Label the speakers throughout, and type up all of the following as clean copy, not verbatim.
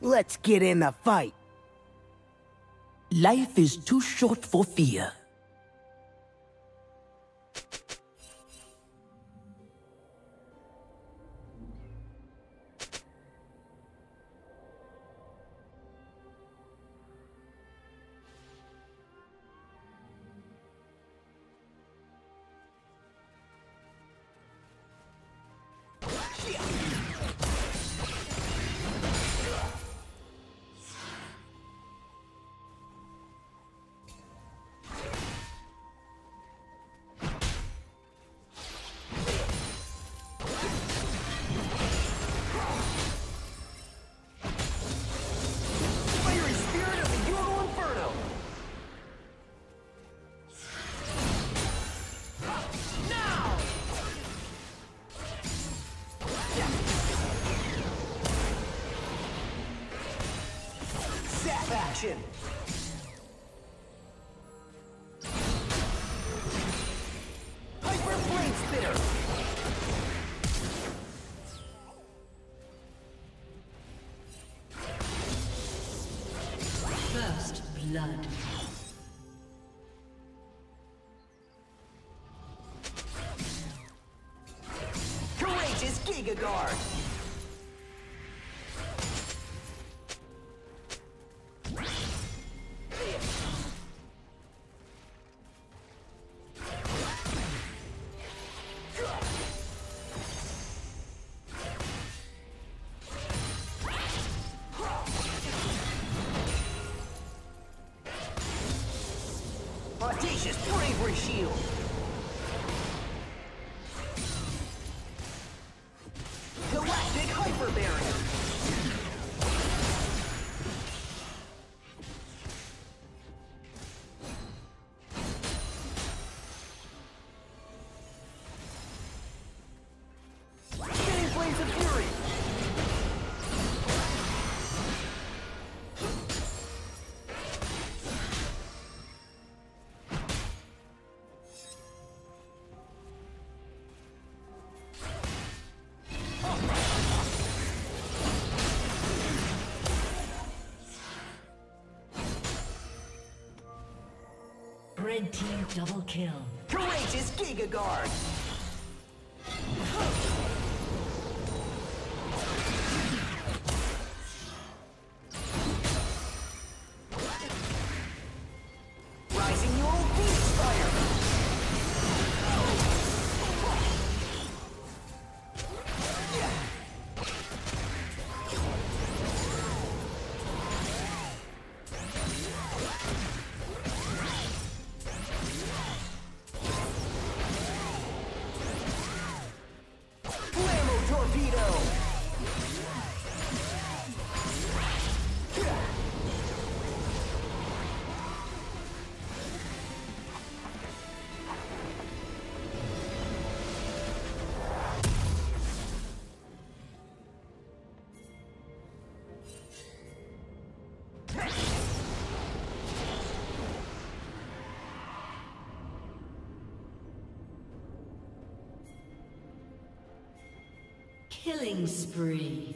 Speaker 1: Let's get in the fight.
Speaker 2: Life is too short for fear.
Speaker 1: Action! Hyper Blade Spinner!
Speaker 3: First blood.
Speaker 1: Courageous Giga Guard! Audacious Bravery Shield! Galactic Hyper Barrier! Spinning Flames of Fury!
Speaker 3: Red team double kill.
Speaker 1: Courageous Giga Guard! Rising your Phoenix Fire!
Speaker 3: Killing spree.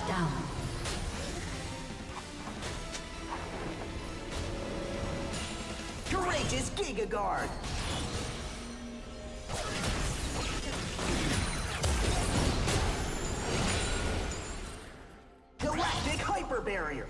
Speaker 3: down.
Speaker 1: Courageous Giga Guard. Galactic Hyper Barrier.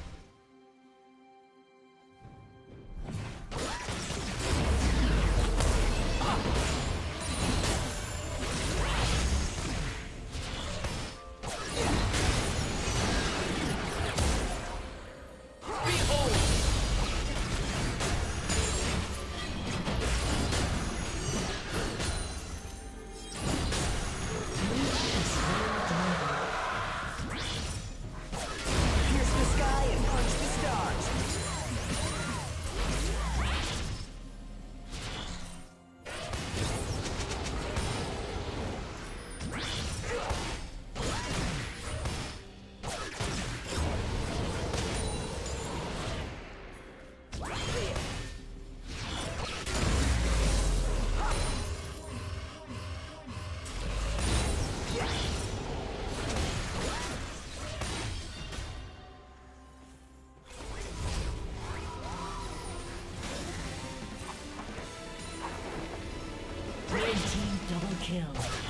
Speaker 3: Kill.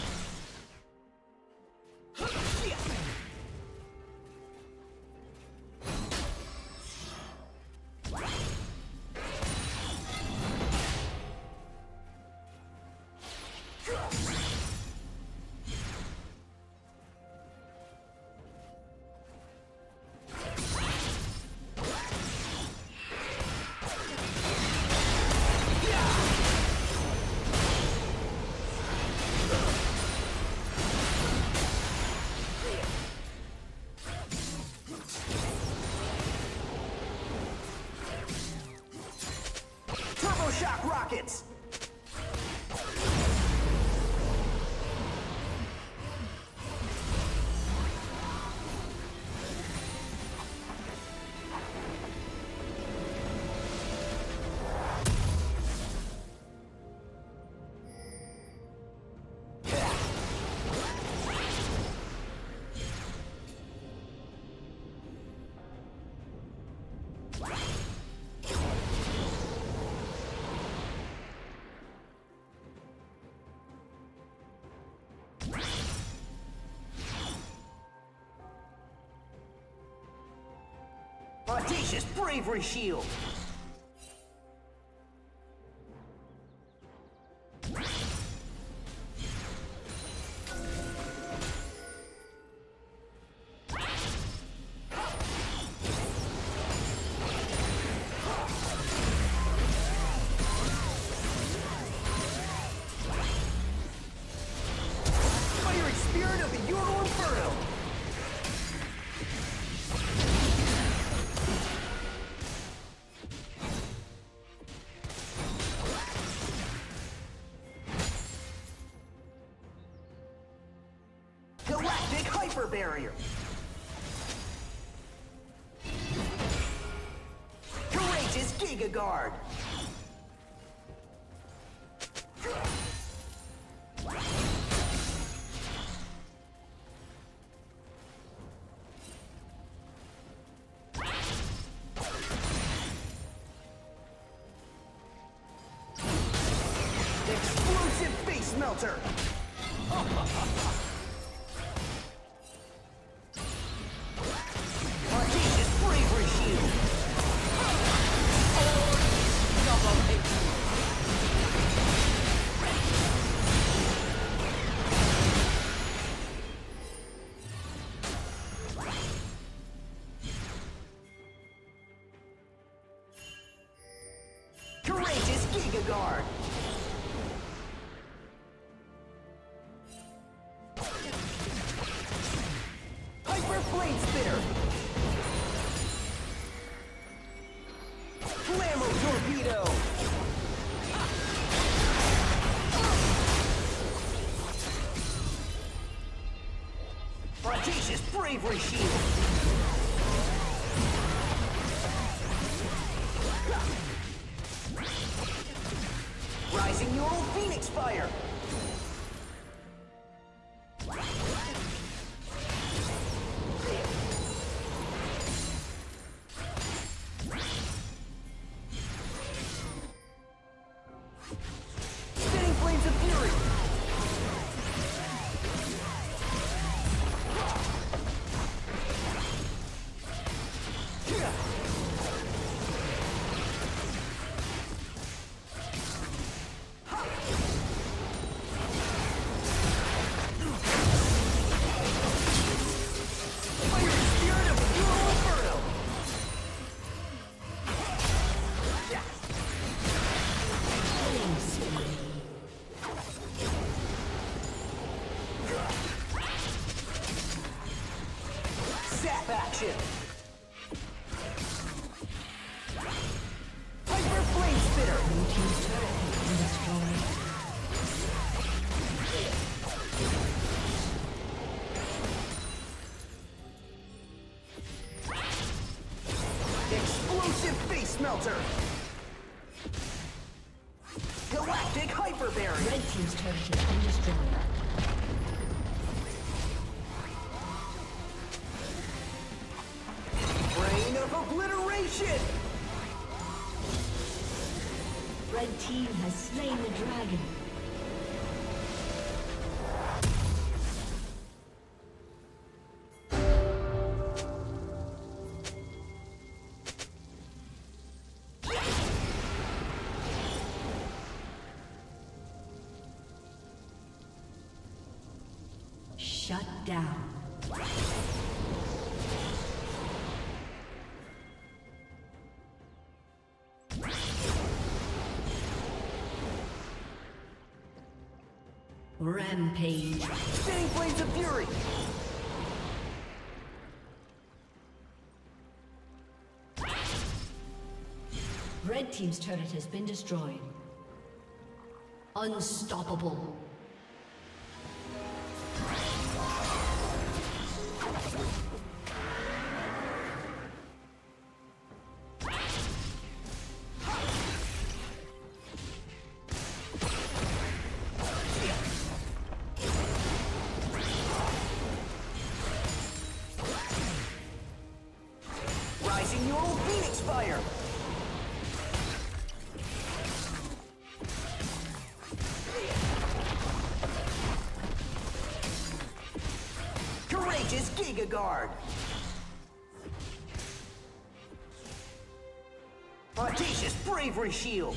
Speaker 3: Shock rockets! Audacious Bravery Shield! Fiery Spirit of the Euro Inferno! Galactic Hyper Barrier. Courageous Giga Guard. Explosive Face Melter. Audacious Bravery Shield. Courageous Giga Guard. Hyper Blade Spitter. Flammo Torpedo. Audacious Bravery Shield. Rising Neural Phoenix Fire. explosion. Hyper flame spitter.
Speaker 2: Blue team's turret has been destroyed.
Speaker 3: Explosive face melter. Galactic hyper barrier.
Speaker 2: Red team's turret has been destroyed.
Speaker 3: Brain of obliteration.
Speaker 2: Red team has slain the dragon. Shut down. Rampage.
Speaker 3: Spinning flames of fury.
Speaker 2: Red team's turret has been destroyed. Unstoppable.
Speaker 3: Rising neural phoenix fire. Courageous Giga Guard. Audacious bravery shield.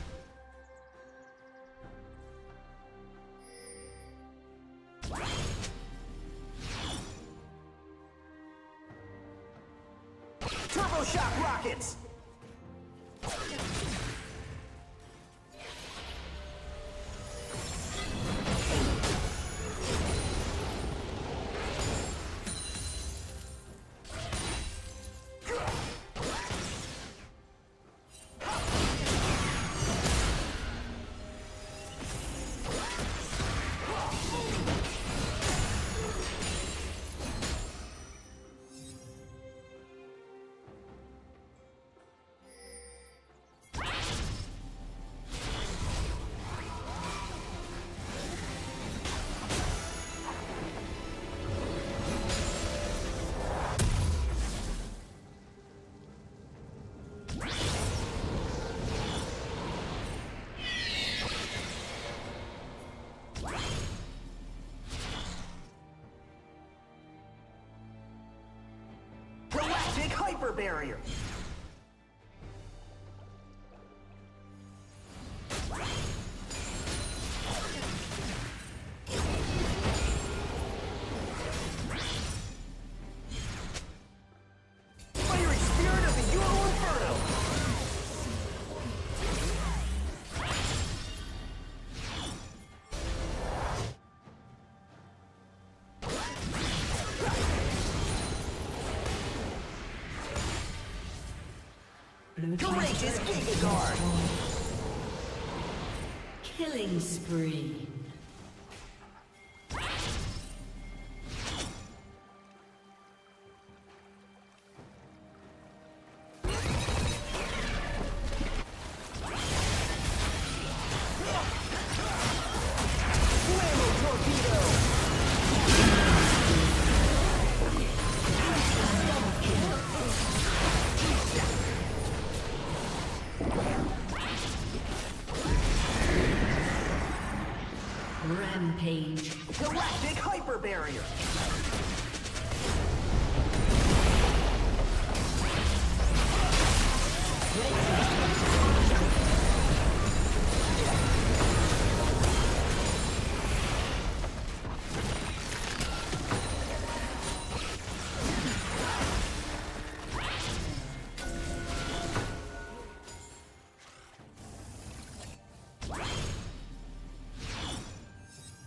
Speaker 3: Turbo shock rockets. Galactic hyper barrier. Fiery spirit of the Euro Inferno.
Speaker 2: Blue team's
Speaker 3: Courageous
Speaker 2: turret has
Speaker 3: Giga
Speaker 2: been
Speaker 3: Guard.
Speaker 2: destroyed. Killing spree.
Speaker 3: Flammo torpedo.
Speaker 2: Rampage.
Speaker 3: Galactic hyper barrier.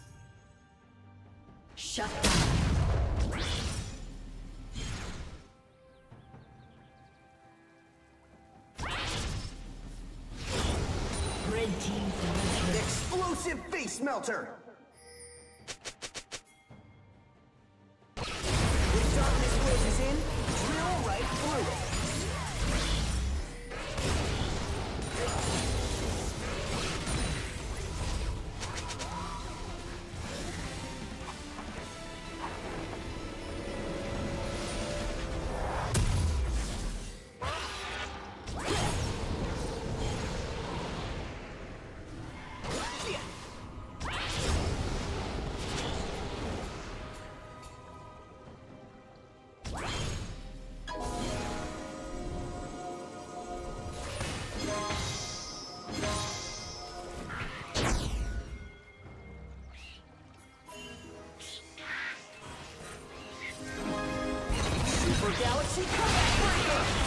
Speaker 2: Shut down. Red team double kill.
Speaker 1: Explosive face melter. When darkness closes in, drill right through it. Galaxy Comeback Breaker!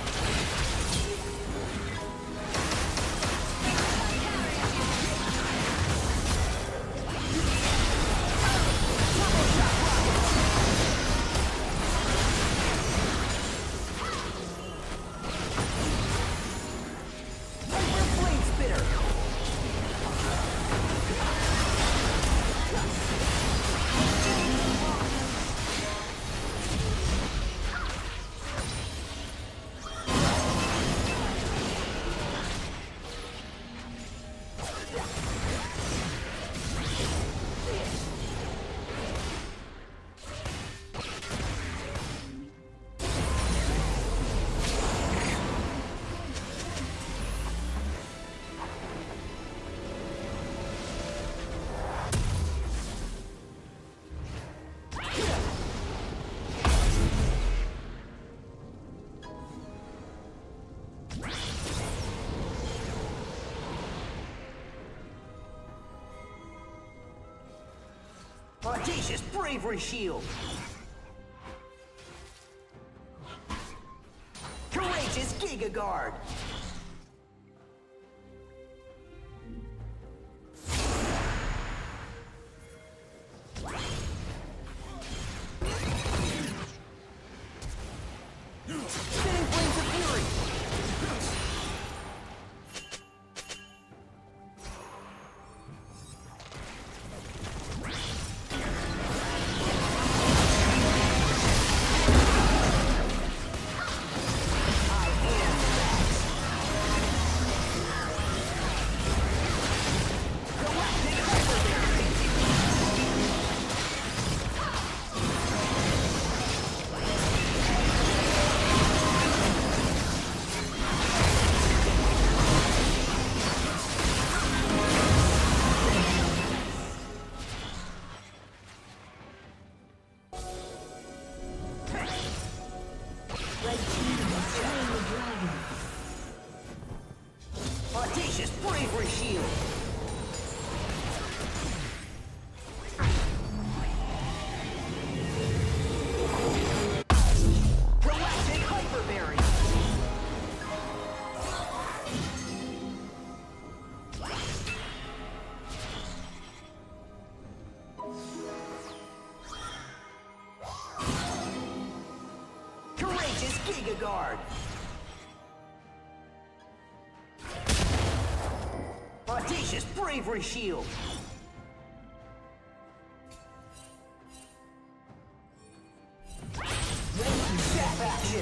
Speaker 1: Audacious Bravery Shield! Courageous Giga Guard! Spinning Flames of Fury! Audacious Bravery Shield! Galactic Hyper Barrier! Courageous Giga Guard! Audacious Bravery Shield! Zap action!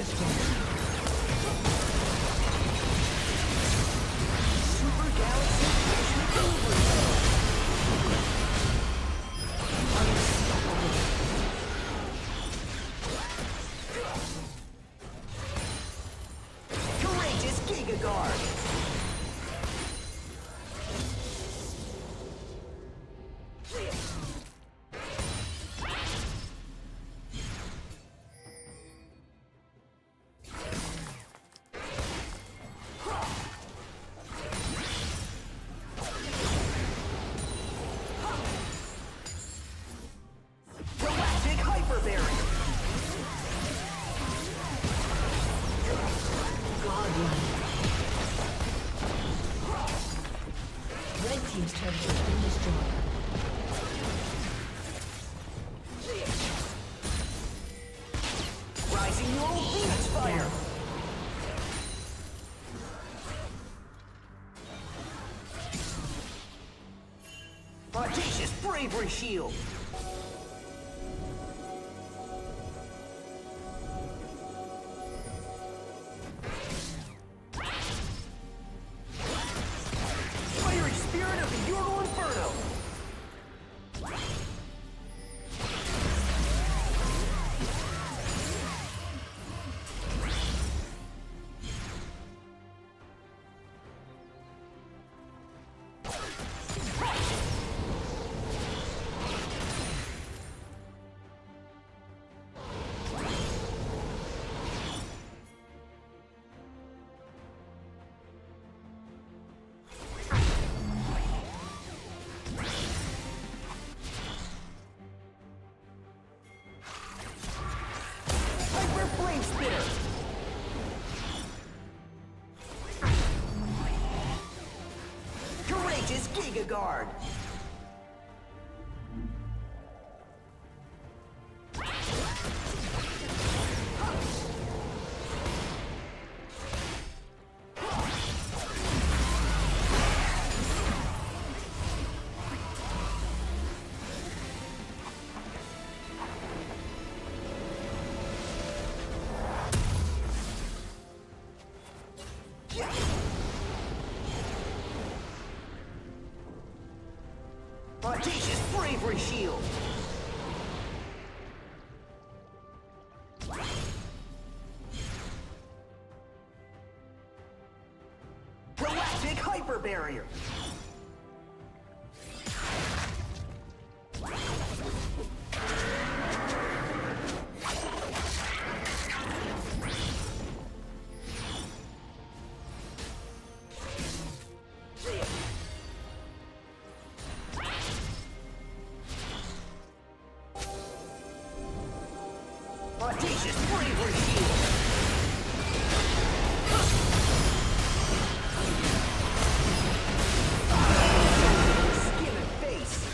Speaker 1: Super Galaxy Courageous Giga Guard! Galactic Hyper Barrier!
Speaker 2: Godlike. Red team's turret has been destroyed.
Speaker 1: Rising Neural Phoenix Fire!
Speaker 3: Audacious bravery shield. Fiery spirit of the Euro Inferno. Giga Guard. Audacious bravery shield. Galactic hyper barrier. Audacious bravery shield. Skin and face.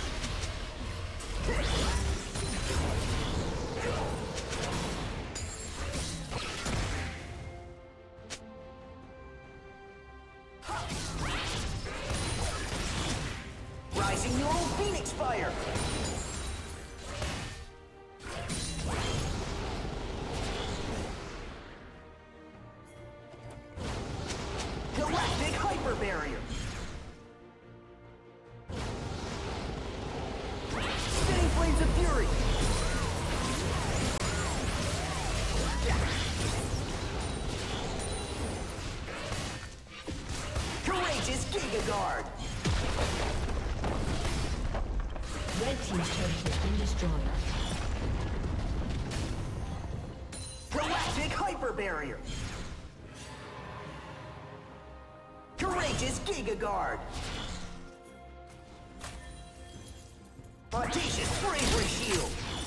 Speaker 3: Rising neural Phoenix fire. Galactic hyper barrier. Spinning flames of fury. Courageous Giga Guard.
Speaker 2: Red team's turret has been destroyed.
Speaker 3: Galactic hyper barrier. Courageous Giga Guard. Audacious bravery shield.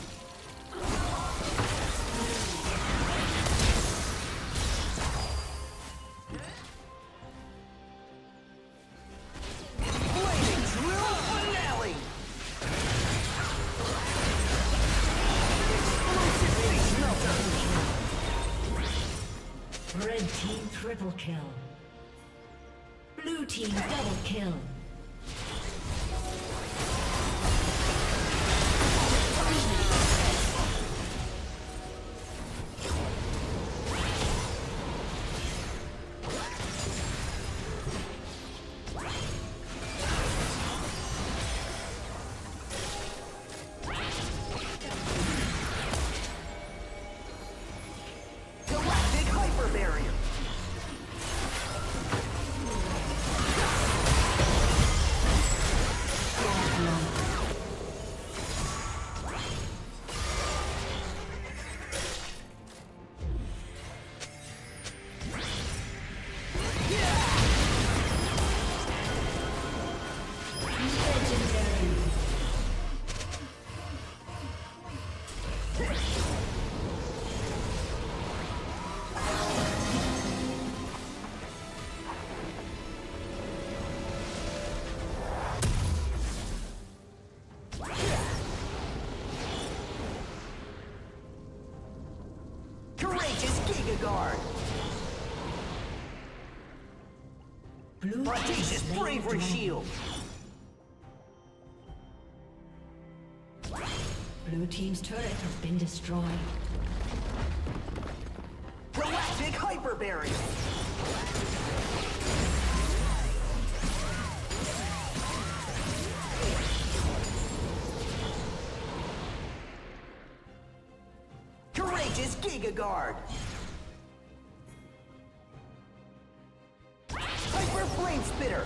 Speaker 3: Flaming drill finale. Explosive face melter.
Speaker 2: Red team triple kill. Blue team double kill.
Speaker 3: Galactic hyper barrier. Courageous Giga Guard.
Speaker 2: Blue
Speaker 3: Audacious
Speaker 2: team
Speaker 3: bravery
Speaker 2: slain
Speaker 3: shield.
Speaker 2: Blue team's turret has been destroyed.
Speaker 3: Galactic Hyperberry! Courageous Giga Guard! Hyper Flame Spitter!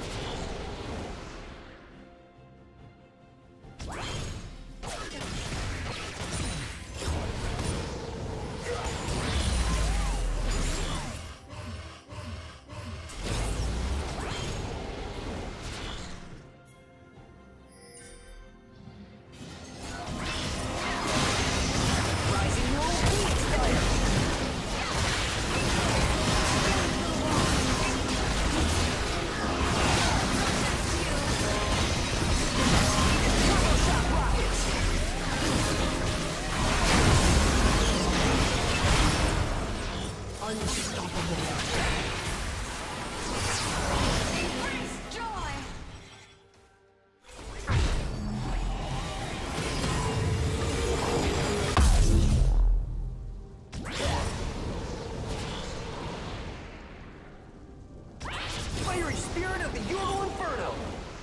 Speaker 3: Fiery Spirit of the Ural Inferno!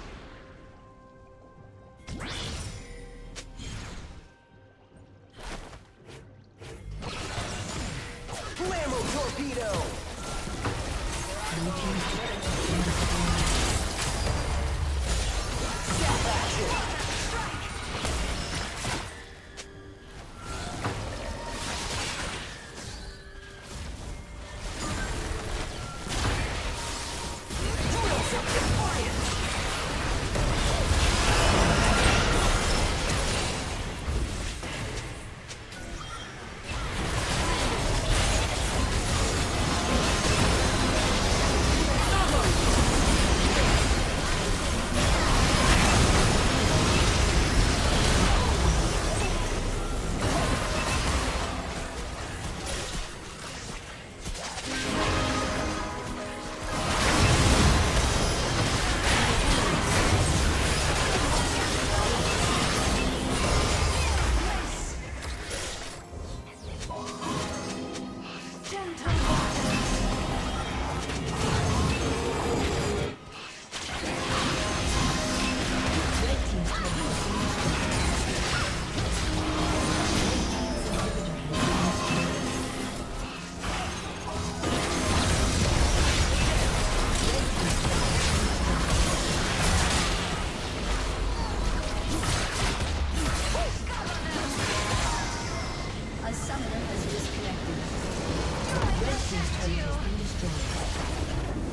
Speaker 3: Flammo Torpedo! Zap Action!
Speaker 2: A summoner has disconnected. Red team's turret has been destroyed.